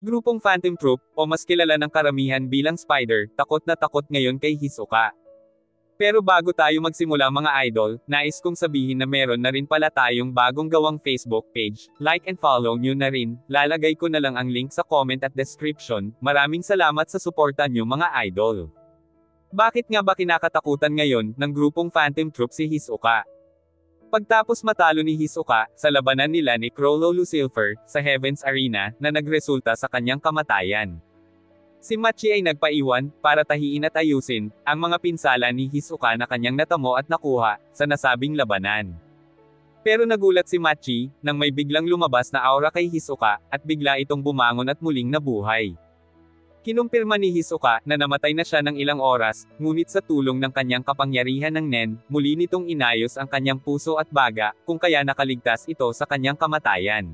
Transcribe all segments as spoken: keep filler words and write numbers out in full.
Grupong Phantom Troop, o mas kilala ng karamihan bilang Spider, takot na takot ngayon kay Hisoka. Pero bago tayo magsimula mga idol, nais kong sabihin na meron na rin pala tayong bagong gawang Facebook page. Like and follow nyo na rin, lalagay ko na lang ang link sa comment at description. Maraming salamat sa suporta nyo mga idol. Bakit nga ba kinakatakutan ngayon ng grupong Phantom Troop si Hisoka? Pagtapos matalo ni Hisoka sa labanan nila ni Chrollo Lucifer sa Heaven's Arena na nagresulta sa kanyang kamatayan. Si Machi ay nagpaiwan para tahiin at ayusin ang mga pinsala ni Hisoka na kanyang natamo at nakuha sa nasabing labanan. Pero nagulat si Machi nang may biglang lumabas na aura kay Hisoka at bigla itong bumangon at muling nabuhay. Kinumpirma ni Hisoka na namatay na siya ng ilang oras, ngunit sa tulong ng kanyang kapangyarihan ng Nen, muli nitong inayos ang kanyang puso at baga, kung kaya nakaligtas ito sa kanyang kamatayan.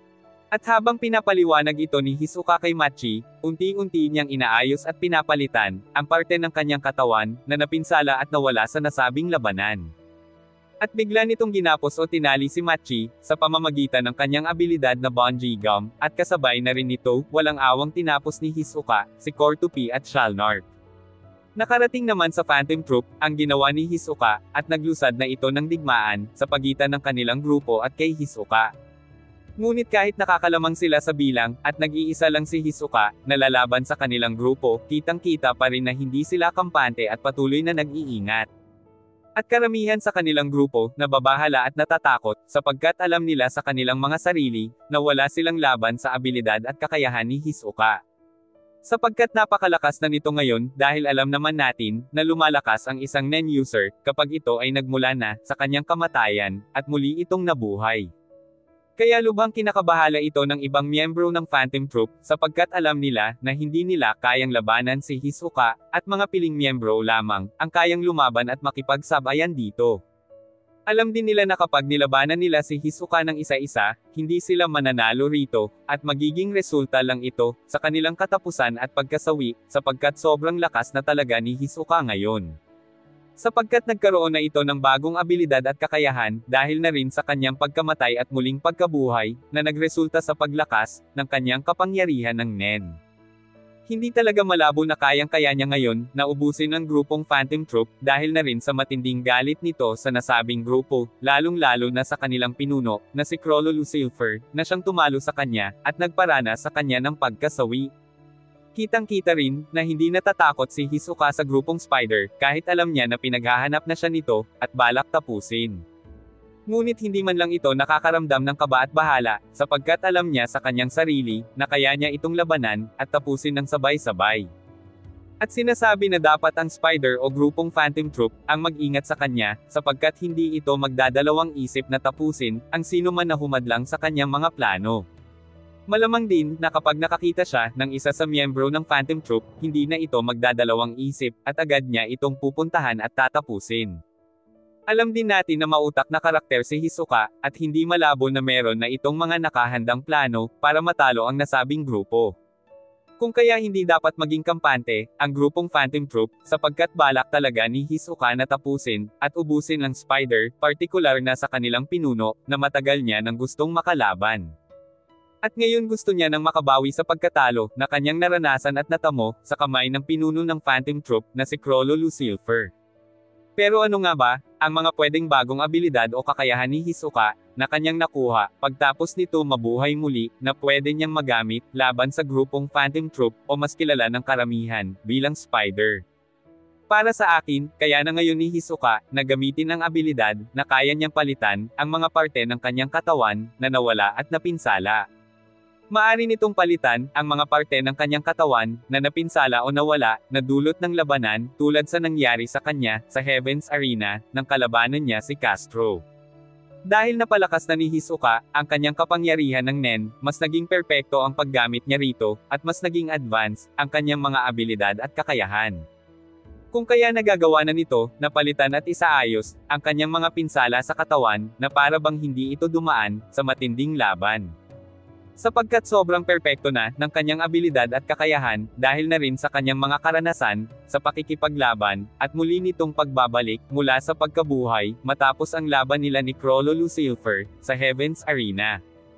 At habang pinapaliwanag ito ni Hisoka kay Machi, unti-unti niyang inaayos at pinapalitan ang parte ng kanyang katawan na napinsala at nawala sa nasabing labanan. At bigla nitong ginapos o tinali si Machi sa pamamagitan ng kanyang abilidad na Bungee Gum, at kasabay na rin nito, walang awang tinapos ni Hisoka, si Cortopi at Shalnart. Nakarating naman sa Phantom Troop ang ginawa ni Hisoka, at naglusad na ito ng digmaan sa pagitan ng kanilang grupo at kay Hisoka. Ngunit kahit nakakalamang sila sa bilang, at nag-iisa lang si Hisoka na lalaban sa kanilang grupo, kitang-kita pa rin na hindi sila kampante at patuloy na nag-iingat. At karamihan sa kanilang grupo, nababahala at natatakot, sapagkat alam nila sa kanilang mga sarili, na wala silang laban sa abilidad at kakayahan ni Hisoka. Sapagkat napakalakas na nito ngayon, dahil alam naman natin, na lumalakas ang isang Nen user, kapag ito ay nagmula na, sa kanyang kamatayan, at muli itong nabuhay. Kaya lubhang kinakabahala ito ng ibang miyembro ng Phantom Troop, sapagkat alam nila na hindi nila kayang labanan si Hisoka, at mga piling miyembro lamang ang kayang lumaban at makipagsabayan dito. Alam din nila na kapag nilabanan nila si Hisoka ng isa-isa, hindi sila mananalo rito, at magiging resulta lang ito sa kanilang katapusan at pagkasawi, sapagkat sobrang lakas na talaga ni Hisoka ngayon. Sapagkat nagkaroon na ito ng bagong abilidad at kakayahan, dahil na rin sa kanyang pagkamatay at muling pagkabuhay, na nagresulta sa paglakas ng kanyang kapangyarihan ng Nen. Hindi talaga malabo na kayang-kaya niya ngayon na ubusin ang grupong Phantom Troop, dahil na rin sa matinding galit nito sa nasabing grupo, lalong-lalo na sa kanilang pinuno, na si Chrollo Lucifer, na siyang tumalo sa kanya, at nagparana sa kanya ng pagkasawi. Kitang-kita rin, na hindi natatakot si Hisoka sa grupong Spider, kahit alam niya na pinaghahanap na siya nito, at balak tapusin. Ngunit hindi man lang ito nakakaramdam ng kaba at bahala, sapagkat alam niya sa kanyang sarili, na kaya niya itong labanan, at tapusin ng sabay-sabay. At sinasabi na dapat ang Spider o grupong Phantom Troop, ang mag-ingat sa kanya, sapagkat hindi ito magdadalawang isip na tapusin, ang sino man na humadlang sa kanyang mga plano. Malamang din, na kapag nakakita siya ng isa sa miyembro ng Phantom Troop, hindi na ito magdadalawang isip, at agad niya itong pupuntahan at tatapusin. Alam din natin na mautak na karakter si Hisoka, at hindi malabo na meron na itong mga nakahandang plano, para matalo ang nasabing grupo. Kung kaya hindi dapat maging kampante, ang grupong Phantom Troop, sapagkat balak talaga ni Hisoka na tapusin, at ubusin ang Spider, partikular na sa kanilang pinuno, na matagal niya nang gustong makalaban. At ngayon gusto niya nang makabawi sa pagkatalo na kanyang naranasan at natamo sa kamay ng pinuno ng Phantom Troop na si Chrollo Lucifer. Pero ano nga ba ang mga pwedeng bagong abilidad o kakayahan ni Hisoka na kanyang nakuha pagtapos nito mabuhay muli na pwede niyang magamit laban sa grupong Phantom Troop o mas kilala ng karamihan bilang Spider? Para sa akin, kaya na ngayon ni Hisoka na gamitin ang abilidad na kaya niyang palitan ang mga parte ng kanyang katawan na nawala at napinsala. Maari nitong palitan ang mga parte ng kanyang katawan na napinsala o nawala na dulot ng labanan tulad sa nangyari sa kanya sa Heaven's Arena ng kalabanan niya si Castro. Dahil napalakas na ni Hisoka ang kanyang kapangyarihan ng Nen, mas naging perpekto ang paggamit niya rito at mas naging advance ang kanyang mga abilidad at kakayahan. Kung kaya nagagawa na nito na palitan at isaayos ang kanyang mga pinsala sa katawan na para bang hindi ito dumaan sa matinding laban. Sapagkat sobrang perpekto na ng kanyang abilidad at kakayahan, dahil na rin sa kanyang mga karanasan, sa pakikipaglaban, at muli nitong pagbabalik, mula sa pagkabuhay, matapos ang laban nila ni Chrollo Lucifer, sa Heaven's Arena.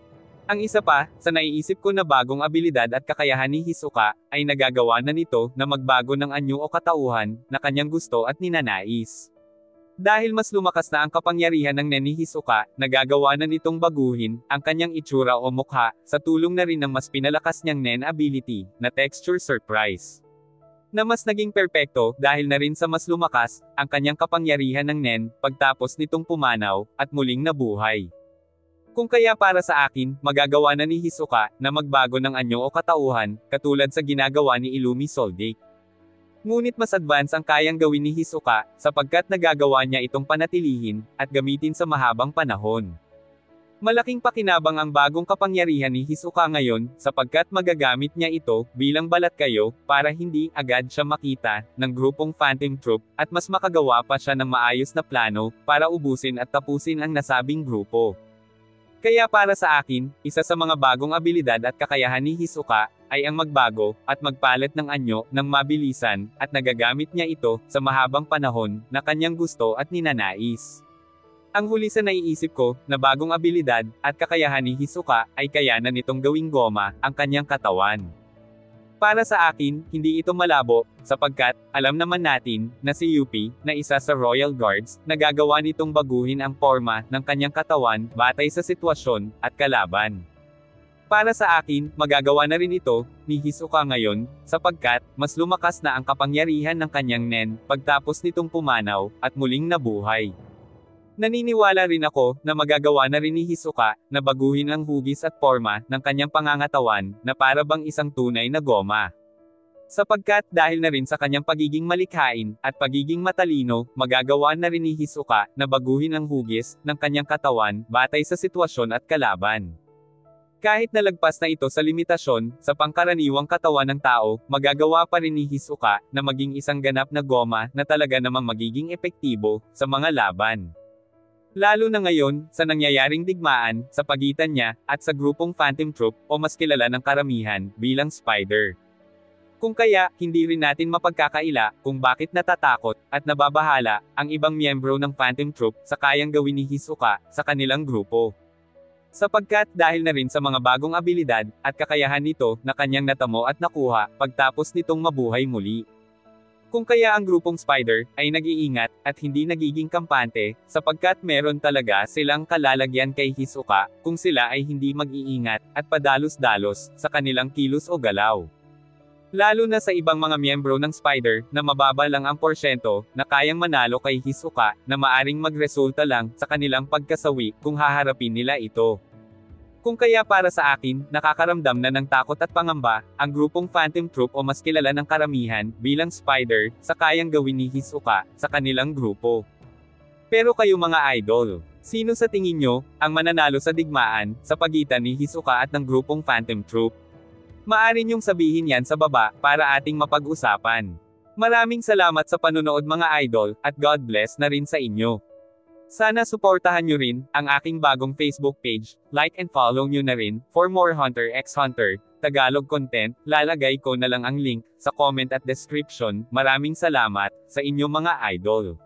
Ang isa pa, sa naiisip ko na bagong abilidad at kakayahan ni Hisoka, ay nagagawa na nito na magbago ng anyo o katauhan na kanyang gusto at ninanais. Dahil mas lumakas na ang kapangyarihan ng Nen ni Hisoka, nagagawa na nitong baguhin ang kanyang itsura o mukha sa tulong na rin ng mas pinalakas niyang Nen ability na Texture Surprise. Na mas naging perpekto dahil na rin sa mas lumakas ang kanyang kapangyarihan ng Nen pagtapos nitong pumanaw at muling nabuhay. Kung kaya para sa akin, magagawa na ni Hisoka na magbago ng anyo o katauhan, katulad sa ginagawa ni Illumi Soldic. Ngunit mas advance ang kayang gawin ni Hisoka, sapagkat nagagawa niya itong panatilihin, at gamitin sa mahabang panahon. Malaking pakinabang ang bagong kapangyarihan ni Hisoka ngayon, sapagkat magagamit niya ito bilang balat kayo, para hindi agad siya makita ng grupong Phantom Troop, at mas makagawa pa siya ng maayos na plano, para ubusin at tapusin ang nasabing grupo. Kaya para sa akin, isa sa mga bagong abilidad at kakayahan ni Hisoka, ay ang magbago, at magpalit ng anyo, ng mabilisan, at nagagamit niya ito, sa mahabang panahon, na kanyang gusto at ninanais. Ang huli sa naiisip ko, na bagong abilidad, at kakayahan ni Hisoka, ay kayanan nitong gawing goma, ang kanyang katawan. Para sa akin, hindi ito malabo, sapagkat, alam naman natin, na si Yuppie, na isa sa Royal Guards, nagagawa nitong baguhin ang porma ng kanyang katawan, batay sa sitwasyon, at kalaban. Para sa akin, magagawa na rin ito, ni Hisoka ngayon, sapagkat, mas lumakas na ang kapangyarihan ng kanyang Nen, pagtapos nitong pumanaw, at muling nabuhay. Naniniwala rin ako, na magagawa na rin ni Hisoka, na baguhin ang hugis at porma, ng kanyang pangangatawan, na para bang isang tunay na goma. Sapagkat, dahil na rin sa kanyang pagiging malikhain, at pagiging matalino, magagawa na rin ni Hisoka, na baguhin ang hugis, ng kanyang katawan, batay sa sitwasyon at kalaban. Kahit nalagpas na ito sa limitasyon, sa pangkaraniwang katawan ng tao, magagawa pa rin ni Hisoka, na maging isang ganap na goma, na talaga namang magiging epektibo, sa mga laban. Lalo na ngayon, sa nangyayaring digmaan, sa pagitan niya, at sa grupong Phantom Troop, o mas kilala ng karamihan, bilang Spider. Kung kaya, hindi rin natin mapagkakaila, kung bakit natatakot, at nababahala, ang ibang miyembro ng Phantom Troop, sa kayang gawin ni Hisoka, sa kanilang grupo. Sapagkat, dahil na rin sa mga bagong abilidad, at kakayahan nito, na kanyang natamo at nakuha, pagtapos nitong mabuhay muli. Kung kaya ang grupong Spider, ay nag-iingat, at hindi nagiging kampante, sapagkat meron talaga silang kalalagyan kay Hisoka, kung sila ay hindi mag-iingat, at padalos-dalos, sa kanilang kilos o galaw. Lalo na sa ibang mga miyembro ng Spider, na mababa lang ang porsyento, na kayang manalo kay Hisoka, na maaring magresulta lang, sa kanilang pagkasawi, kung haharapin nila ito. Kung kaya para sa akin, nakakaramdam na ng takot at pangamba, ang grupong Phantom Troop o mas kilala ng karamihan, bilang Spider, sa kayang gawin ni Hisoka, sa kanilang grupo. Pero kayo mga idol, sino sa tingin nyo, ang mananalo sa digmaan, sa pagitan ni Hisoka at ng grupong Phantom Troop? Maaari nyong sabihin yan sa baba, para ating mapag-usapan. Maraming salamat sa panunood mga idol, at God bless na rin sa inyo. Sana suportahan nyo rin, ang aking bagong Facebook page, like and follow nyo na rin, for more Hunter x Hunter, Tagalog content, lalagay ko na lang ang link, sa comment at description. Maraming salamat, sa inyo mga idol.